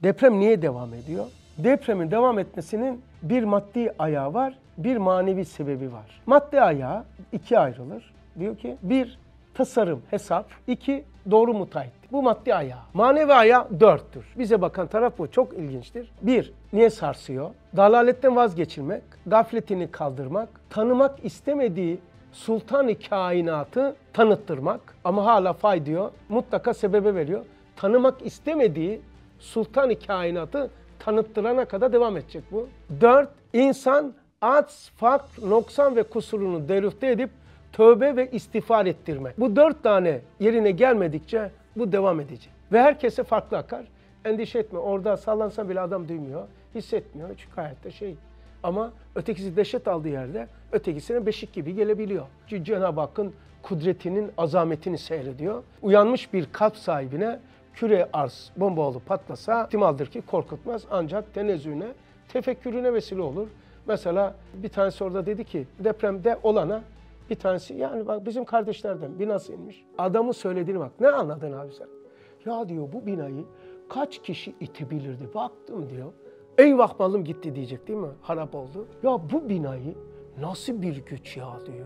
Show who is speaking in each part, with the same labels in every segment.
Speaker 1: Deprem niye devam ediyor? Depremin devam etmesinin bir maddi ayağı var, bir manevi sebebi var. Maddi ayağı ikiye ayrılır. Diyor ki, bir, tasarım, hesap. İki, doğru muteahhit. Bu maddi ayağı. Manevi ayağı dörttür. Bize bakan taraf bu. Çok ilginçtir. Bir, niye sarsıyor? Dalaletten vazgeçilmek, gafletini kaldırmak, tanımak istemediği sultan-ı kainatı tanıttırmak. Ama hala fay diyor, mutlaka sebebe veriyor. Tanımak istemediği sultan-ı kainatı tanıttırana kadar devam edecek bu. 4. İnsan aks, fakr, noksan ve kusurunu derüfte edip tövbe ve istiğfar ettirme. Bu 4 tane yerine gelmedikçe bu devam edecek. Ve herkese farklı akar. Endişe etme. Orada sallansa bile adam duymuyor, hissetmiyor. Çünkü hayatta şey. Ama ötekisi dehşet aldığı yerde ötekisine beşik gibi gelebiliyor. Çünkü Cenab-ı Hakk'ın kudretinin azametini seyrediyor. Uyanmış bir kalp sahibine küre arz bomba olup patlasa ihtimaldir ki korkutmaz, ancak tenezzühüne, tefekkürüne vesile olur. Mesela bir tanesi orada dedi ki depremde olana bir tanesi, yani bak bizim kardeşlerden binası inmiş. Adamın söylediğine bak. Ne anladın abi sen? Ya diyor, bu binayı kaç kişi itebilirdi? Baktım diyor. Eyvah malım gitti diyecek değil mi? Harap oldu. Ya bu binayı nasıl bir güç ya diyor.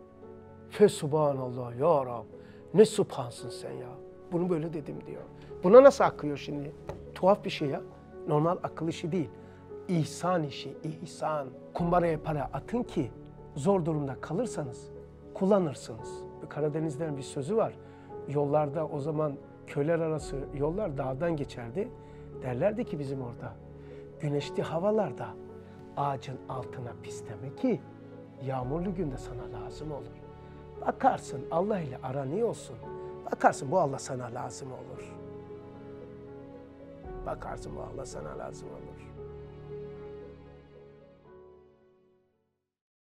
Speaker 1: Fesubhanallah ya Rab. Ne subhansın sen ya. Bunu böyle dedim diyor. Buna nasıl akıyor şimdi? Tuhaf bir şey ya. Normal akıl işi değil. İhsan işi, ihsan. Kumbaraya para atın ki zor durumda kalırsanız kullanırsınız. Karadenizlerin bir sözü var. Yollarda o zaman köyler arası yollar dağdan geçerdi. Derlerdi ki bizim orada, güneşli havalarda ağacın altına pisleme ki yağmurlu günde sana lazım olur. Bakarsın Allah ile aran iyi olsun. Bakarsın bu Allah sana lazım olur. Bakarsın bu Allah sana lazım olur.